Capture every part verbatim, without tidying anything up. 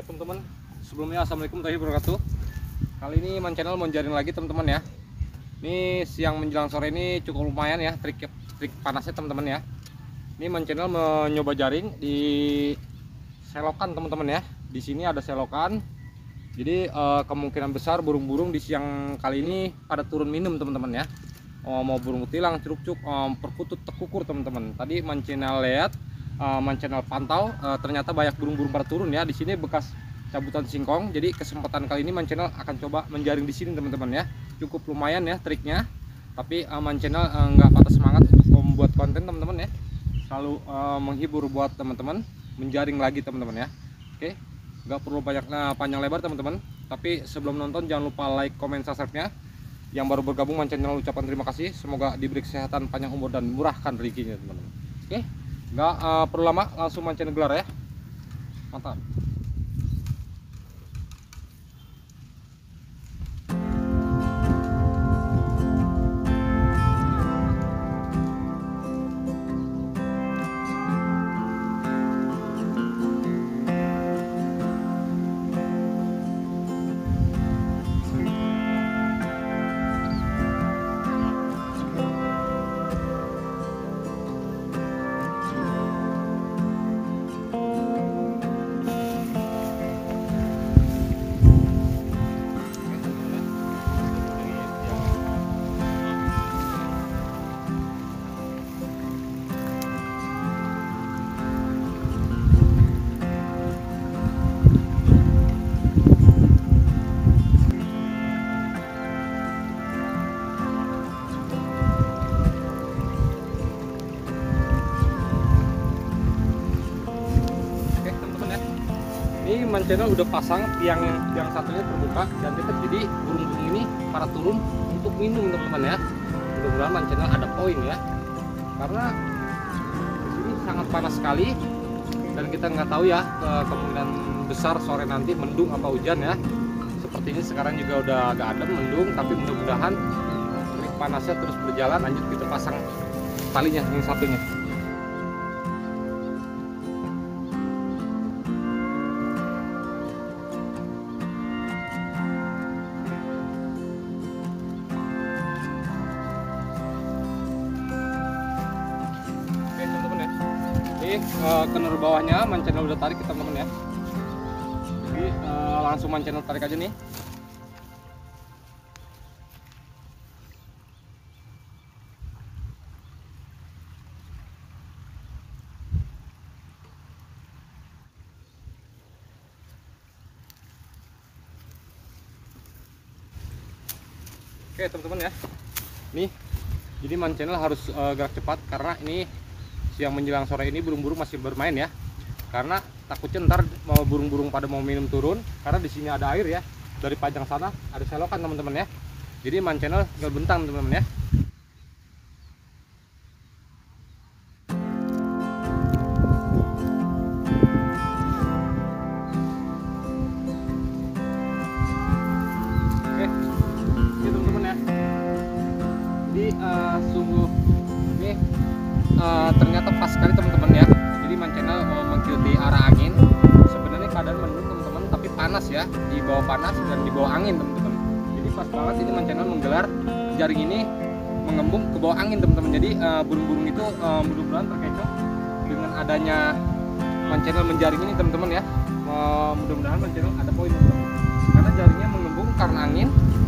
teman-teman, sebelumnya assalamualaikum warahmatullahi wabarakatuh. Kali ini Man Channel mau jaring lagi teman-teman ya. Ini siang menjelang sore ini cukup lumayan ya trik trik panasnya teman-teman ya. Ini Man Channel mencoba jaring di selokan teman-teman ya. Di sini ada selokan. Jadi eh, kemungkinan besar burung-burung di siang kali ini pada turun minum teman-teman ya. Oh, mau burung kutilang, curug-curug, um, perkutut, tekukur teman-teman. Tadi Man Channel lihat, uh, Man Channel pantau, uh, ternyata banyak burung-burung pada turun ya. Di sini bekas cabutan singkong. Jadi kesempatan kali ini Man Channel akan coba menjaring di sini teman-teman ya. Cukup lumayan ya triknya. Tapi uh, Man Channel uh, nggak patah semangat untuk membuat konten teman-teman ya. Selalu uh, menghibur buat teman-teman, menjaring lagi teman-teman ya. Oke, nggak perlu banyak nah, panjang lebar teman-teman. Tapi sebelum nonton jangan lupa like, comment, subscribe-nya. Yang baru bergabung Man Channel ucapkan terima kasih. Semoga diberi kesehatan, panjang umur, dan murahkan rezekinya teman-teman. Oke, nggak uh, perlu lama, langsung Man Channel gelar ya. Mantap. Ini Man Channel udah pasang tiang yang satunya terbuka dan dekat, jadi burung-burung ini para turun untuk minum teman-teman ya. Mudah-mudahan Man Channel ada poin ya, karena di sini sangat panas sekali dan kita nggak tahu ya ke kemungkinan besar sore nanti mendung apa hujan ya. Seperti ini sekarang juga udah agak adem mendung, tapi mudah-mudahan trik panasnya terus berjalan. Lanjut kita pasang talinya yang satunya. Ini uh, kenur bawahnya Man Channel udah tarik teman-teman ya. Jadi uh, langsung Man Channel tarik aja nih. Oke teman-teman ya. Nih, jadi Man Channel harus uh, gerak cepat karena ini siang menjelang sore ini burung-burung masih bermain ya, karena takutnya ntar mau burung-burung pada mau minum turun, karena di sini ada air ya, dari panjang sana ada selokan teman-teman ya. Jadi Man Channel tinggal bentang teman-teman ya. Oke, ini teman-teman ya. Jadi uh, sungguh ini Uh, ternyata pas sekali teman-teman ya. Jadi Man Channel mau mengikuti arah angin. Sebenarnya keadaan mendung teman-teman, tapi panas ya, di bawah panas dan di bawah angin teman-teman. Jadi pas banget ini Man Channel menggelar jaring ini mengembung ke bawah angin teman-teman. Jadi burung-burung uh, itu uh, mudah-mudahan terkecoh dengan adanya Man Channel menjaring ini teman-teman ya. Uh, mudah-mudahan Man Channel ada poin teman-teman, karena jaringnya mengembung karena angin.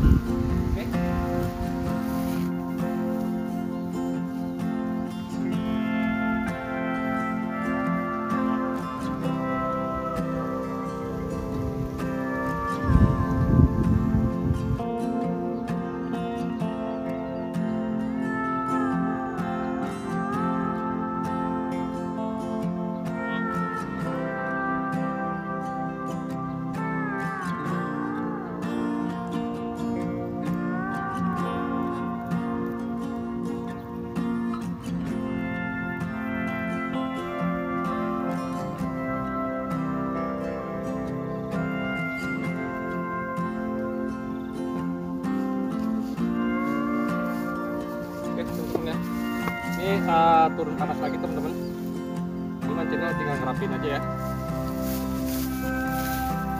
Ini uh, turun panas lagi teman-teman. Ini Man Channel tinggal ngerapin aja ya.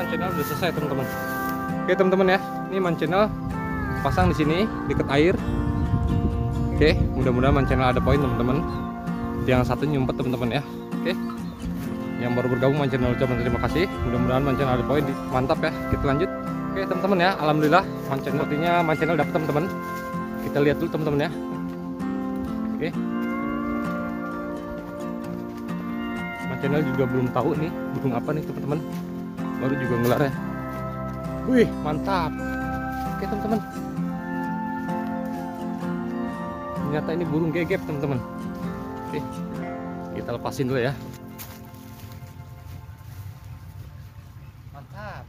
channel udah selesai teman-teman. Oke teman-teman ya, ini man channel pasang di sini deket air. Oke, mudah-mudahan man channel ada poin teman-teman. Yang satu nyumpet teman-teman ya. Oke, yang baru bergabung man channel ucapkan terima kasih. Mudah-mudahan man channel ada poin, mantap ya. Kita lanjut. Oke teman-teman ya, alhamdulillah man channel artinya man channel dapat teman-teman. Kita lihat dulu teman-teman ya. Oke, man channel juga belum tahu nih burung apa nih teman-teman, baru juga ngelar ya. Wih mantap. Oke teman-teman, ternyata ini burung gegep teman-teman. Oke, kita lepasin dulu ya. Mantap.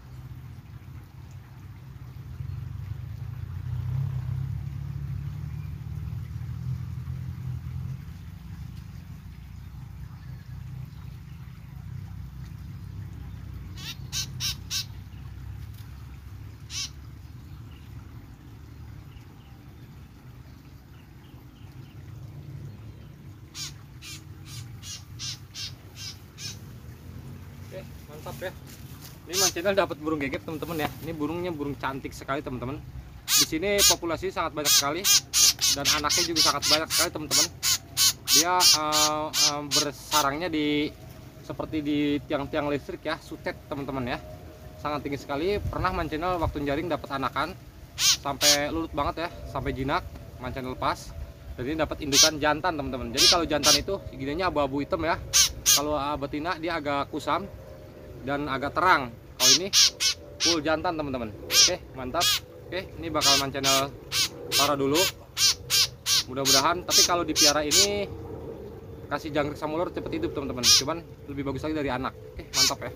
Oke, mantap ya. Ini man channel dapat burung gegep teman-teman ya. Ini burungnya burung cantik sekali teman-teman. Di sini populasi sangat banyak sekali dan anaknya juga sangat banyak sekali teman-teman. Dia uh, uh, bersarangnya di seperti di tiang-tiang listrik ya, sutet teman-teman ya. Sangat tinggi sekali. Pernah man channel waktu jaring dapat anakan sampai lulut banget ya, sampai jinak man channel lepas. Dan ini dapat indukan jantan teman-teman. Jadi kalau jantan itu gininya abu-abu hitam ya. Kalau betina dia agak kusam dan agak terang. Kalau ini full jantan teman-teman. Oke mantap. Oke, ini bakal man channel taruh dulu. Mudah-mudahan. Tapi kalau dipiara ini kasih jangkrik sama ular cepet hidup teman-teman. Cuman lebih bagus lagi dari anak. Oke mantap ya.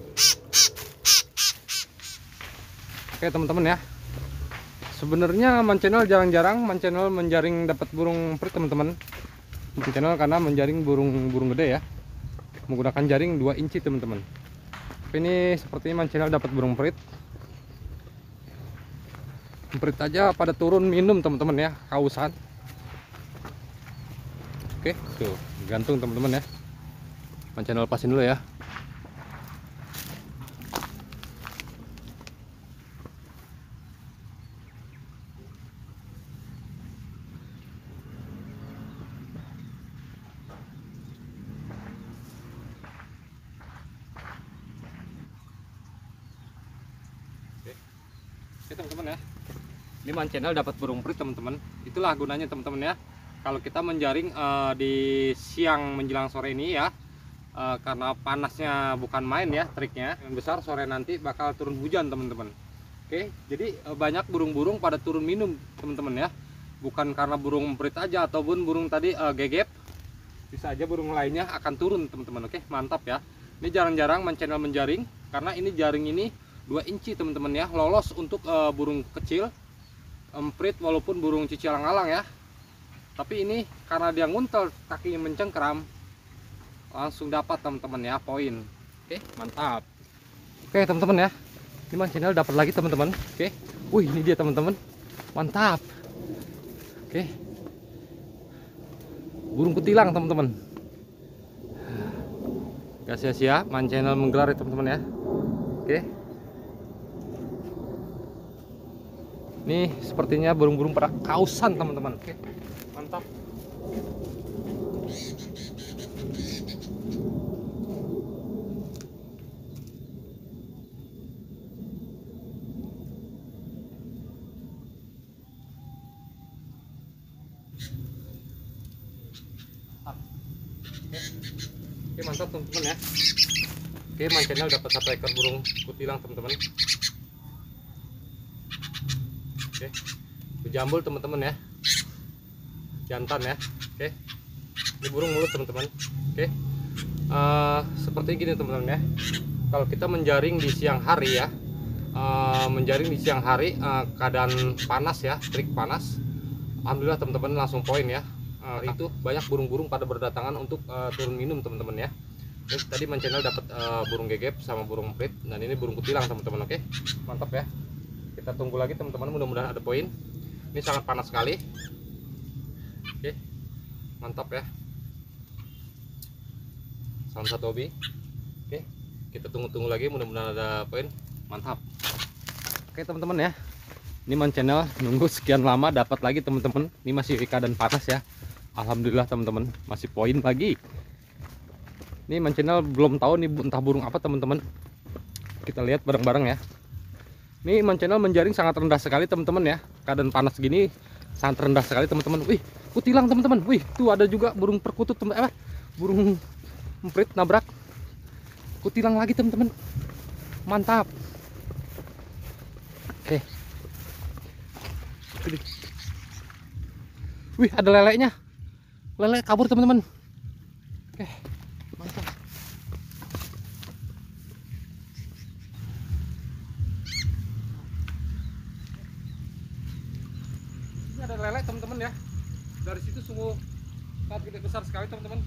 Oke teman-teman ya. Sebenarnya man channel jarang-jarang man channel menjaring dapat burung perit teman-teman. Man channel karena menjaring burung-burung gede ya. Menggunakan jaring dua inci teman-teman. Ini sepertinya man channel dapat burung perit. Perit aja pada turun minum teman-teman ya, kausan. Oke, tuh gantung teman-teman ya. Man channel lepasin dulu ya. Oke teman-teman ya, ini man channel dapat burung perit teman-teman. Itulah gunanya teman-teman ya. Kalau kita menjaring uh, di siang menjelang sore ini ya, uh, karena panasnya bukan main ya triknya. Yang besar sore nanti bakal turun hujan teman-teman. Oke, jadi uh, banyak burung-burung pada turun minum teman-teman ya. Bukan karena burung perit aja ataupun burung tadi uh, gegep, bisa aja burung lainnya akan turun teman-teman. Oke mantap ya. Ini jarang-jarang man channel menjaring karena ini jaring ini dua inci teman-teman ya, lolos untuk uh, burung kecil emprit walaupun burung cicilang-alang ya. Tapi ini karena dia nguntel kakinya mencengkram, langsung dapat teman-teman ya poin. Oke mantap. Oke teman-teman ya, ini man channel dapat lagi teman-teman. Oke, wih ini dia teman-teman, mantap. Oke, burung kutilang teman-teman. Gak sia-sia man channel menggelar ya teman-teman ya. Oke, ini sepertinya burung-burung pada kausan teman-teman. Oke, mantap. Oke, mantap teman-teman ya. Oke, man channel dapat satu ekor burung kutilang teman-teman. Oke, bejambul teman-teman ya, jantan ya. Oke, ini burung mulut teman-teman. Oke, uh, seperti gini teman-teman ya. Kalau kita menjaring di siang hari ya, uh, menjaring di siang hari uh, keadaan panas ya, trik panas, alhamdulillah teman-teman langsung poin ya. Uh, itu banyak burung-burung pada berdatangan untuk uh, turun minum teman-teman ya. Ini tadi man channel dapat uh, burung gegep sama burung perit, dan ini burung kutilang teman-teman. Oke, mantap ya. Kita tunggu lagi teman-teman, mudah-mudahan ada poin. Ini sangat panas sekali. Oke, mantap ya. Salam satu hobi. Oke, kita tunggu-tunggu lagi, mudah-mudahan ada poin. Mantap. Oke teman-teman ya, ini Man Channel nunggu sekian lama dapat lagi teman-teman. Ini masih keadaan panas ya. Alhamdulillah teman-teman, masih poin lagi. Ini Man Channel belum tahu nih entah burung apa teman-teman. Kita lihat bareng-bareng ya. Ini Man Channel menjaring sangat rendah sekali teman-teman ya. Keadaan panas gini sangat rendah sekali teman-teman. Wih, kutilang teman-teman. Wih, tuh ada juga burung perkutut teman eh, burung emprit nabrak. Kutilang lagi teman-teman. Mantap. Oke. Wih, ada leleknya. Lele kabur teman-teman. Oke. Mantap. Ini ada lele teman-teman ya. Dari situ sungguh sangat gede besar sekali teman-teman.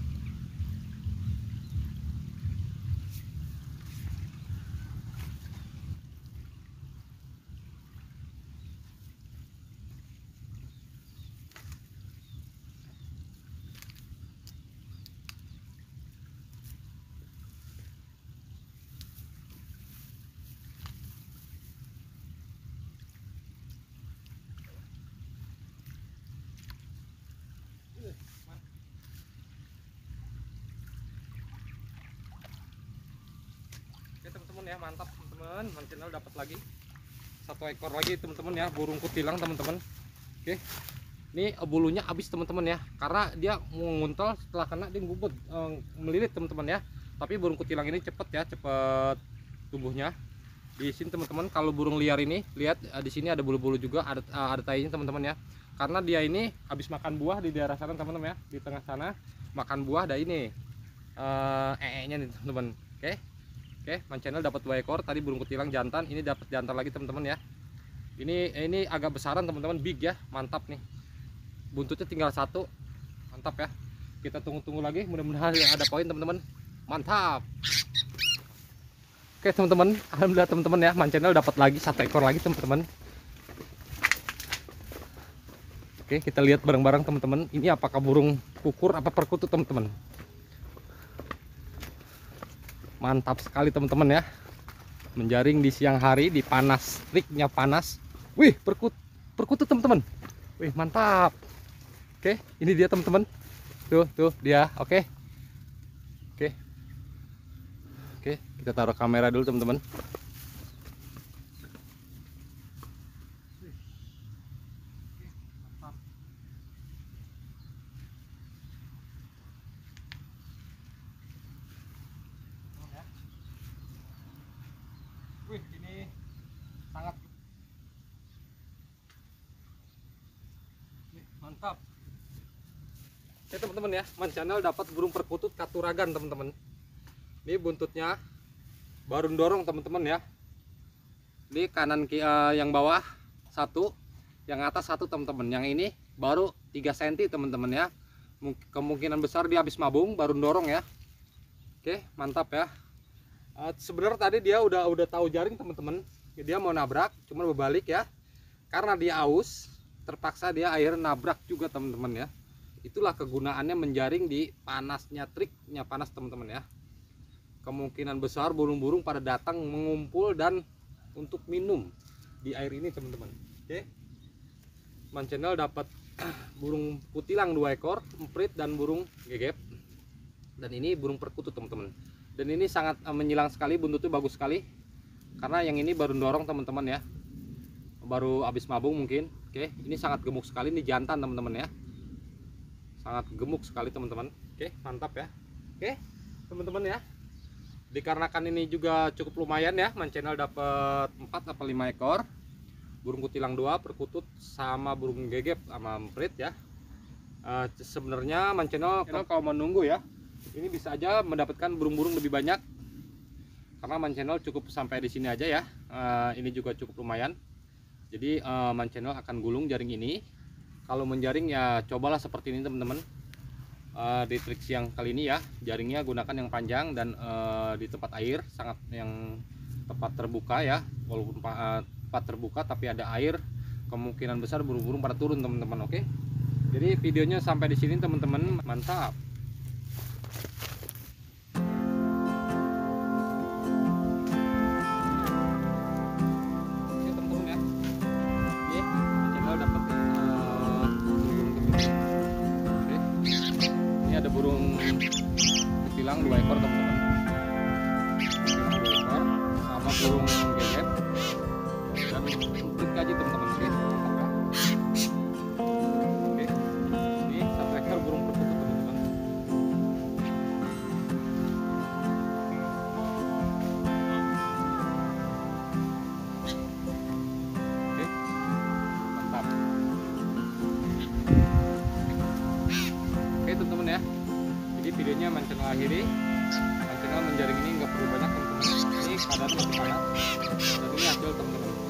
Oke teman-teman ya, mantap teman-teman. Man Channel dapat lagi satu ekor lagi teman-teman ya, burung kutilang teman-teman. Oke, ini bulunya habis teman-teman ya, karena dia menguntel setelah kena dia ngubut eh, melilit teman-teman ya. Tapi burung kutilang ini cepet ya, cepet tumbuhnya. Di sini teman-teman, kalau burung liar ini lihat eh, di sini ada bulu-bulu juga, ada eh, ada tainya teman-teman ya. Karena dia ini habis makan buah di daerah sana teman-teman ya, di tengah sana makan buah. Ada ini eh ee-nya nih teman-teman. Oke. Oke, Man Channel dapat dua ekor tadi burung kutilang jantan, ini dapat jantan lagi teman-teman ya. Ini ini agak besaran teman-teman, big ya, mantap nih. Buntutnya tinggal satu, mantap ya. Kita tunggu-tunggu lagi, mudah-mudahan ada poin teman-teman. Mantap. Oke teman-teman, alhamdulillah teman-teman ya, Man Channel dapat lagi satu ekor lagi teman-teman. Oke, kita lihat bareng-bareng teman-teman. Ini apakah burung kukur apa perkutut teman-teman? Mantap sekali teman-teman ya, menjaring di siang hari di panas, triknya panas. Wih, perkut perkutut teman-teman. Wih, mantap. Oke, ini dia teman-teman. Tuh, tuh dia. Oke. Oke. Oke, kita taruh kamera dulu teman-teman. Wih, ini sangat Wih, mantap. Oke teman-teman ya, Man Channel dapat burung perkutut katuragan teman-teman. Ini buntutnya baru dorong teman-teman ya. Ini kanan uh, yang bawah satu, yang atas satu teman-teman. Yang ini baru tiga sentimeter teman-teman ya. Kemungkinan besar dia habis mabung baru dorong ya. Oke, mantap ya. Uh, sebenarnya tadi dia udah udah tahu jaring teman-teman, dia mau nabrak cuman berbalik ya, karena dia aus terpaksa dia akhirnya nabrak juga teman-teman ya. Itulah kegunaannya menjaring di panasnya, triknya panas teman-teman ya. Kemungkinan besar burung-burung pada datang mengumpul dan untuk minum di air ini teman-teman. Oke, Man Channel dapat burung kutilang dua ekor, emprit dan burung gegep, dan ini burung perkutut teman-teman. Dan ini sangat menyilang sekali, buntutnya bagus sekali. Karena yang ini baru dorong teman-teman ya. Baru habis mabung mungkin. Oke, ini sangat gemuk sekali, ini jantan teman-teman ya. Sangat gemuk sekali teman-teman. Oke, mantap ya. Oke, teman-teman ya. Dikarenakan ini juga cukup lumayan ya, Man Channel dapat empat atau lima ekor. Burung kutilang dua, perkutut sama burung gegep sama emprit ya. Uh, sebenarnya Man Channel kalau mau nunggu ya, ini bisa aja mendapatkan burung-burung lebih banyak, karena Man Channel cukup sampai di sini aja ya. Uh, ini juga cukup lumayan. Jadi uh, Man Channel akan gulung jaring ini. Kalau menjaring ya cobalah seperti ini teman-teman. Uh, di trik siang kali ini ya, jaringnya gunakan yang panjang dan uh, di tempat air, sangat yang tempat terbuka ya. Walaupun uh, tempat terbuka tapi ada air, kemungkinan besar burung-burung pada turun teman-teman. Oke, jadi videonya sampai di sini teman-teman. Mantap. videonya Man Channel akhiri. Man Channel menjaring ini nggak perlu banyak teman-teman, ini keadaan masih panas dan ini hasil teman-teman.